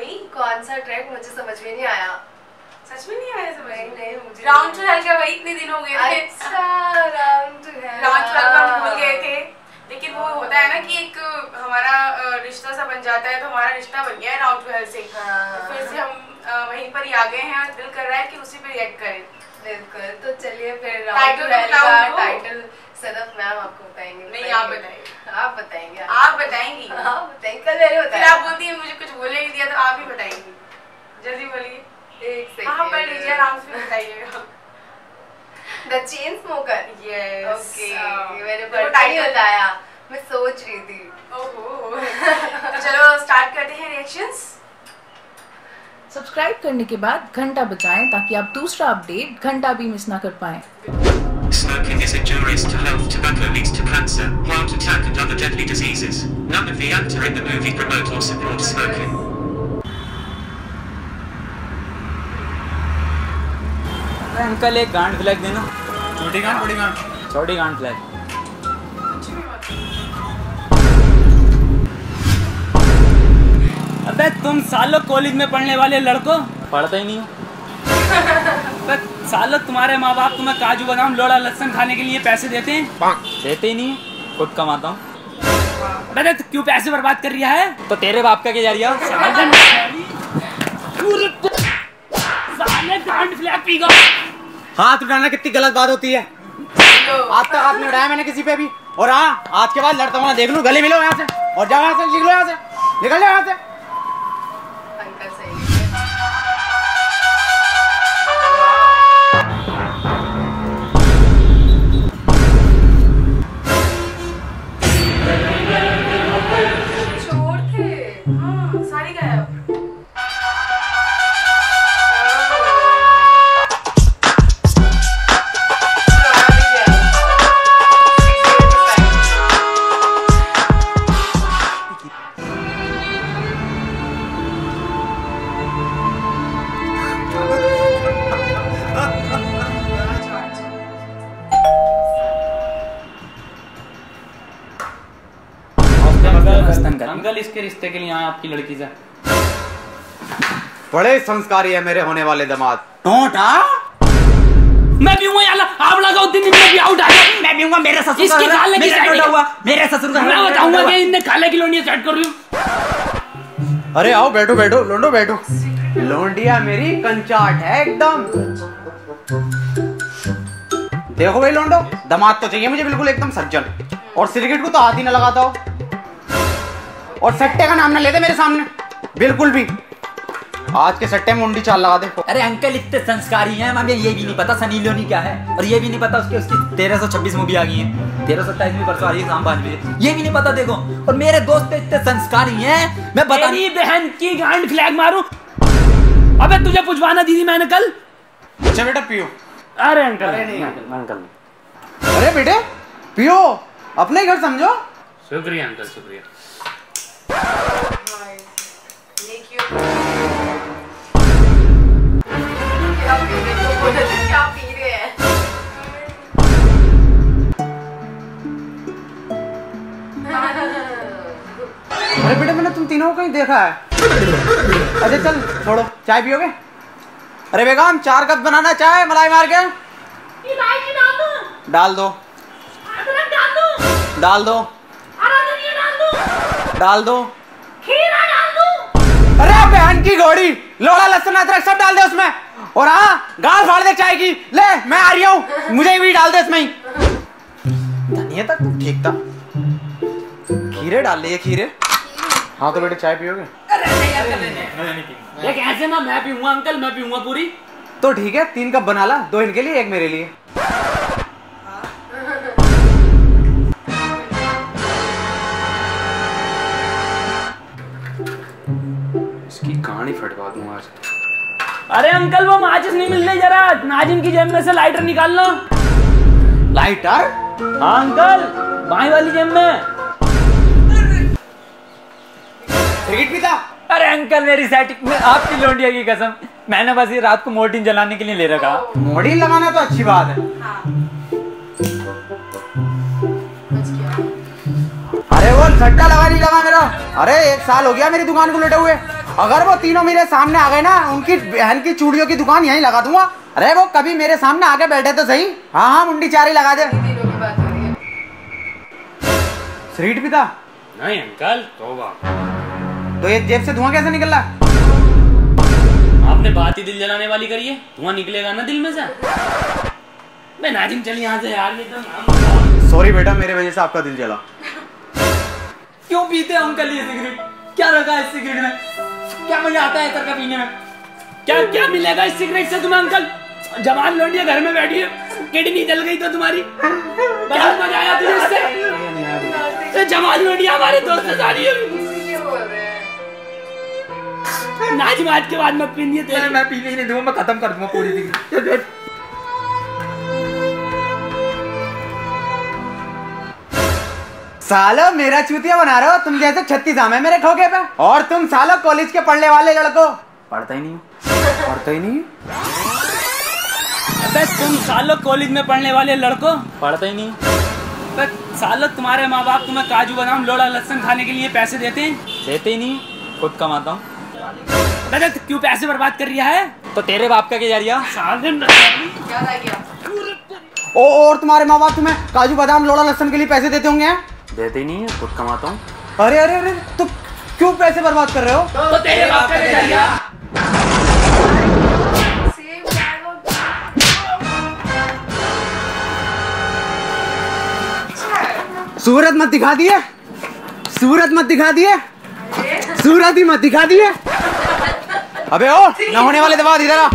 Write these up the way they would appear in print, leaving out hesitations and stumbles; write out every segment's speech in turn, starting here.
हुई? कौन सा ट्रैक मुझे समझ में नहीं आया। सच में नहीं आया समझ? नहीं मुझे राउंड टू हेल का वही इतने दिन हो गए थे। अच्छा राउंड टू हेल का भूल गए थे, लेकिन वो होता है ना कि एक हमारा रिश्ता सा बन जाता है, तो हमारा रिश्ता बन गया है राउंड टू हेल से। तो फिर से हम वहीं पर ही आ गए हैं, दिल कर रहा है कि उसी पे रिएक्ट करें। बिल्कुल, तो चलिए फिर राउंड टू हेल का टाइटल सदफ मैम आपको बताएंगे। नहीं आप बताइए। आप बताएंगे। आप बताएंगी। आप बताएंगे, कल मैंने बताया। फिर आप बोलती है मुझे कुछ बोलने नहीं दिया, तो आप ही बताएंगी। जल्दी बोलिए। एक सेकंड। हाँ पढ़ लीजिए, आराम से बताइएगा। The chain smoker. Yes. Okay, मैंने पढ़ा नहीं बताया, मैं सोच रही थी। ओहो। तो चलो स्टार्ट करते हैं रिएक्शंस। सब्सक्राइब करने के बाद घंटा बजाएं ताकि आप दूसरा अपडेट घंटा भी मिस ना कर पाएं। Smoking is injurious to health. Tobacco leads to cancer, heart attack and other deadly diseases. None of the actor in the movie promote or support smoking. Uncle एक गांड फ्लैग देना। छोटी गांड बड़ी गांड? छोटी गांड फ्लैग। अबे तुम सालों कॉलेज में पढ़ने वाले लड़कों पढ़ते ही नहीं हो। सालों तुम्हारे माँ बाप तुम्हें काजू बादाम लोड़ा लहसुन खाने के लिए पैसे देते हैं? देते ही नहीं, खुद कमाता हूँ। अबे तो क्यों पैसे बर्बाद कर रहा है? तो तेरे बाप का क्या जा रहा है? हाथ उठाना कितनी गलत बात होती है। आज तक हाथ नहीं उठाया मैंने किसी पे भी, और हाँ आज के बाद लड़ता हुआ देख लूं, गले मिलो यहाँ से और जाओ यहाँ से, निकलो यहाँ से, निकल जाओ यहाँ से। अंकल सही चोर थे। हाँ सारी गायब। अंकल इसके रिश्ते के लिए आए आपकी लड़की से। बड़े संस्कारी है मेरे होने वाले दामाद। मैं भी हूँ यार, आप लगाओ दिन में भी आउट आ गया। मैं भी हूँ, मेरे ससुर इसके खाले की सेट हुआ, मेरे ससुर का मैं बताऊंगा कि इनने खाले की लोनिया सेट कर रही हूँ। अरे आओ बैठो बैठो लोंडो बैठो। लोंडिया मेरी कंचाट है एकदम। देखो भाई लोंडो, दामाद तो चाहिए मुझे बिल्कुल एकदम सज्जन, और सिगरेट को तो हाथ ही ना लगाता हो, और सट्टे का नाम ना लेते मेरे सामने बिल्कुल भी। आज के सट्टे में मुंडी चाल लगा दे। अरे अंकल इतने संस्कारी हैं, हमें ये भी नहीं पता सनी लियोनी क्या है, और ये भी नहीं पता उसकी 1326 मूवी आ गई है, 1327 में परसों आ रही है शाम 5 बजे, ये भी नहीं पता देखो। और मेरे दोस्त इतने संस्कारी हैं, मैं बता नहीं बहन की गांड फ्लैग मारूं। अबे तुझे पूछवाना दीदी मैंने कल। अच्छा बेटा पियो। अरे अंकल अंकल अरे बेटे पियो, अपने घर समझो। शुक्रिया अंकल शुक्रिया। क्या पी रहे हैं? अरे बेटे मैंने तुम तीनों को कहीं देखा है। अच्छा चल छोड़ो, चाय पियोगे? अरे बेगम 4 कप बनाना चाय मलाई मार के। डाल दो डाल दो डाल दो। अरे बहन की घोड़ी, लोड़ा लहसुन अदरक सब डाल दे उसमें, और हाँ गाल फाड़ दे चाय की। ले मैं आ रही हूँ, मुझे भी डाल दे इसमें ही। धनिया तक ठीक था। खीरे डाल लिए खीरे। हाँ तो बेटे चाय पियोगे? ये कैसे ना, मैं पीऊंगा अंकल, मैं पीऊंगा पूरी। तो ठीक है 3 कप बना ला, 2 इनके लिए 1 मेरे लिए। इसकी कहानी फटवा दूं आज। अरे अंकल वो माचिस नहीं मिल रही, जरा नाजिम की जेब में से लाइटर निकाल लो। लाइटर? हाँ अंकल, बाई वाली जेब में। सिगरेट पीता? अरे अंकल मेरी सेटिंग में आपकी लोंडिया की कसम, मैंने बस ये रात को मोर्टिन जलाने के लिए ले रखा। मोर्टिन लगाना तो अच्छी बात है। हाँ। अरे वो सट्टा लगा नहीं लगा मेरा। अरे 1 साल हो गया मेरी दुकान को लेटे हुए। अगर वो तीनों मेरे सामने आ गए ना, उनकी बहन की चूड़ियों की दुकान यहीं लगा दूंगा। अरे वो कभी मेरे सामने आके बैठे तो सही। हाँ हाँ, मुंडी चारी लगा दे। तीनों की बात हो रही है। सिगरेट पीता? नहीं अंकल, तौबा। तो ये जेब से धुआं कैसे निकल रहा है? आपने बात ही दिल जलाने वाली करी है, धुआं निकलेगा ना दिल में से। मैं नाजिम चल यहाँ से यार, नहीं तो नाम। सॉरी बेटा, मेरे वजह से आपका दिल जला। क्यों पीते हैं अंकल ये सिगरेट? क्या रखा है इस सिगरेट में? क्या मजा आता है इतर का पीने में? क्या क्या मिलेगा इस सिगरेट से तुम्हें अंकल? जवान लौंडिया घर में बैठी है, किडनी जल गई तो तुम्हारी क्या मजा आया तुझे इससे? जवान लौंडिया हमारे दोस्त से सारी है। ये बोल रहे हैं। नाजिम आज के बाद मत पीनी है। मैं पीने ही नहीं दूंगा, मैं खत्म कर दूंगा पूरी सिगरेट। सालो मेरा चूतिया बना रहे हो तुम जैसे 36 आम है मेरे ठोके पे। और तुम सालो कॉलेज के पढ़ने वाले लड़को। पढ़ता ही नहीं हूँ। पढ़ता ही नहीं। अबे तुम सालों कॉलेज में पढ़ने वाले लड़कों, पढ़ता ही नहीं। अबे सालों तुम्हारे माँ बाप तुम्हें काजू बादाम लोड़ा लहसुन खाने के लिए पैसे देते हैं? देते ही नहीं, खुद कमाता हूँ। अबे तो क्यों पैसे बर्बाद कर रहा है? तो तेरे बाप का क्या जा रिया? याद आ गया। और तुम्हारे माँ बाप तुम्हें काजू बादाम लोड़ा लहसुन के लिए पैसे देते होंगे? देते ही नहीं है, खुद कमाता हूँ। अरे अरे अरे, तो क्यों पैसे बर्बाद कर रहे हो? तो तेरे बाप का क्या जा रिया? सूरत मत दिखा दिए, सूरत मत दिखा दिए, सूरत ही मत दिखा दिए। अबे ओ ना होने वाले दबा इधर आ।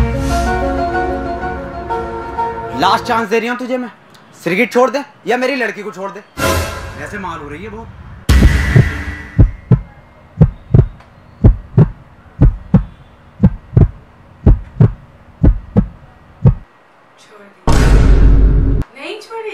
लास्ट चांस दे रही हूँ तुझे मैं, सिगरेट छोड़ दे या मेरी लड़की को छोड़ दे। ऐसे माल हो रही है बहुत। नहीं छोड़ी।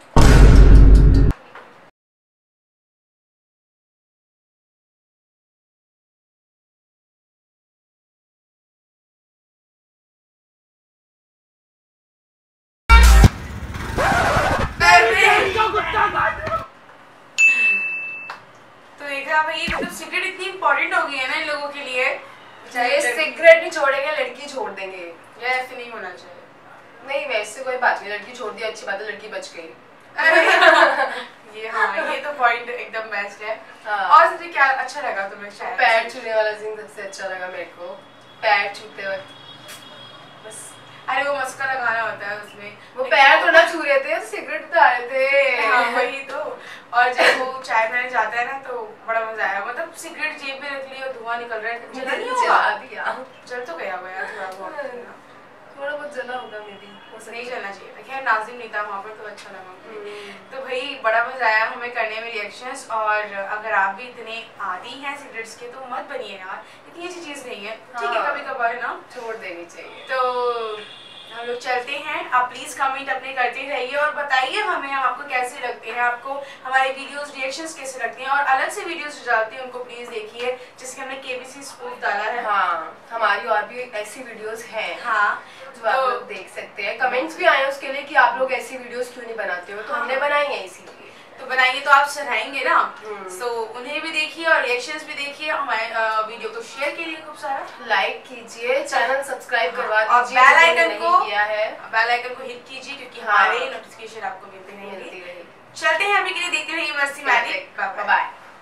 तो देखा भाई, मतलब सिगरेट इतनी इम्पोर्टेंट हो गई है ना इन लोगों के लिए। चाहे सिगरेट नहीं छोड़ेंगे, लड़की छोड़ देंगे। या ऐसे नहीं होना चाहिए। नहीं वैसे कोई बात नहीं, लड़की छोड़ दी अच्छी बात है, लड़की बच गई। ये हाँ, ये तो पॉइंट एकदम बेस्ट है। हाँ। और तुझे क्या अच्छा लगा तुम्हें? शायद पैर छूने वाला सीन सबसे अच्छा लगा मेरे को, पैर छूते वक्त बस। अरे वो मस्का लगाना होता है उसमें, वो पैर तो ना छू रहे थे, सिगरेट तो आ रहे थे। हाँ वही तो। और जब वो चाय पीने जाता है ना तो बड़ा मजा आया। मतलब सिगरेट जेब में रख ली और धुआं निकल रहा है, जला नहीं होगा? जला दिया। जल तो गया हुआ यार थोड़ा बहुत। थोड़ा बहुत जला होगा मेरी, नहीं चलना चाहिए था। खैर नाजिम नहीं था वहाँ पर तो अच्छा लगा। तो भाई बड़ा मजा आया हमें करने में रिएक्शंस। और अगर आप भी इतने आदी हैं सिगरेट्स के तो मत बनिए यार, इतनी अच्छी चीज़ नहीं है। ठीक है, कभी कभार ना छोड़ देनी चाहिए। तो हम लोग चलते हैं। आप प्लीज कमेंट अपने करते रहिए और बताइए हमें हम आपको कैसे लगते हैं, आपको हमारे वीडियोस रिएक्शंस कैसे लगते हैं। और अलग से वीडियोस जो डालते हैं उनको प्लीज देखिए, जिसके हमने केबीसी स्पूफ डाला है। हाँ, हमारी और भी ऐसी वीडियोस हैं हाँ, जो आप लोग देख सकते हैं। कमेंट्स भी आए उसके लिए कि आप लोग ऐसी वीडियोस क्यों नहीं बनाते हो, तो हमने बनाई है इसीलिए। तो बनाएंगे तो आप सराहेंगे ना, तो उन्हें भी देखिए और रिएक्शंस भी देखिए। हमारे वीडियो को शेयर कीजिए, खूब सारा लाइक कीजिए, चैनल सब्सक्राइब करवा और दीजिए, बेल आइकन को किया है, बेल आइकन को हिट कीजिए क्योंकि हाँ। हमारे नोटिफिकेशन आपको मिलते रहेंगे। चलते हैं, अभी के लिए देखते रहिए मस्ती मैजिक। Bye bye.